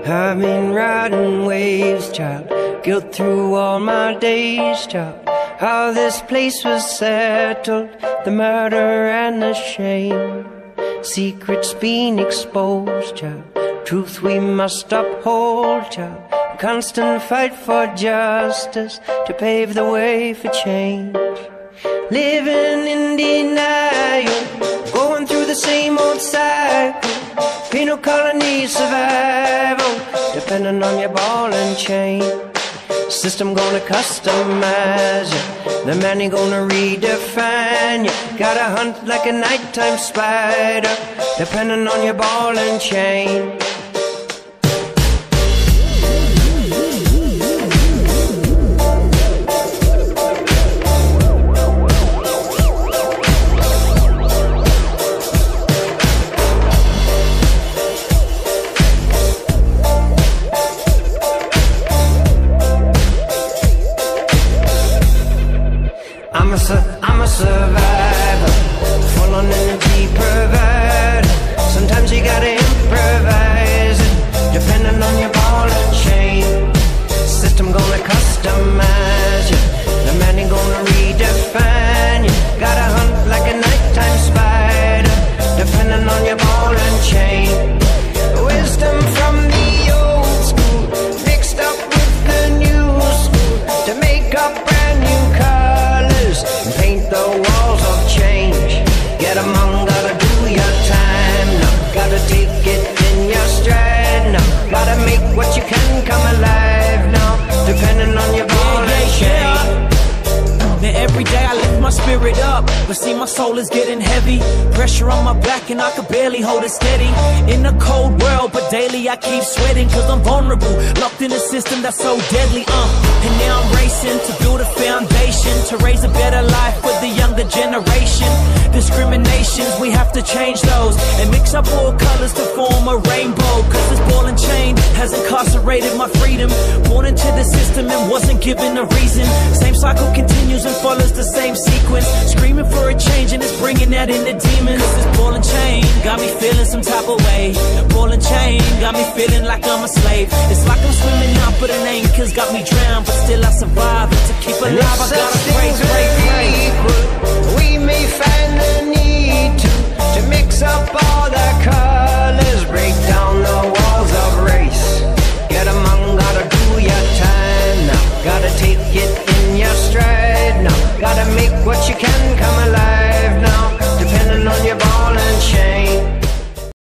I've been riding waves, child, guilt through all my days, child. How this place was settled, the murder and the shame. Secrets being exposed, child, truth we must uphold, child. Constant fight for justice to pave the way for change. Living in denial, going through the same old cycle. Penal colony survival, depending on your ball and chain. System gonna customize you, the man ain't gonna redefine you. Gotta hunt like a nighttime spider, depending on your ball and chain. I'm a survivor, full on energy provider. Sometimes you gotta improvise it, depending on your ball and chain. System gonna customize you, the man ain't gonna redefine you. Gotta hunt like a nighttime spider, depending on your ball and chain. Wisdom from the old school, mixed up with the new school, to make up brand new colors and paint the walls of change. Get among, gotta do your time now, gotta take it in your stride now. Gotta make what you can come alive now, depending on your ball and chain. Now every day I lift my spirit up, but see my soul is getting heavy. Pressure on my back and I could barely hold it steady. In a cold world, but daily I keep sweating, cause I'm vulnerable, locked in a system that's so deadly. And now I'm racing to build a foundation, to raise a better life for the younger generation. Discriminations, we have to change those, and mix up all colors to form a rainbow. Cause this ball and chain has incarcerated my freedom. Born into the system and wasn't given a reason. Same cycle continues and follows the same sequence. Screaming for a change and it's bringing that in the demons. Cause this ball and chain got me feeling some type of way. Ball and chain got me feeling like I'm a slave. It's like I'm swimming out but an anchor's got me drowned, but still I survive. And to keep alive I gotta pray, pray, pray. We may find the need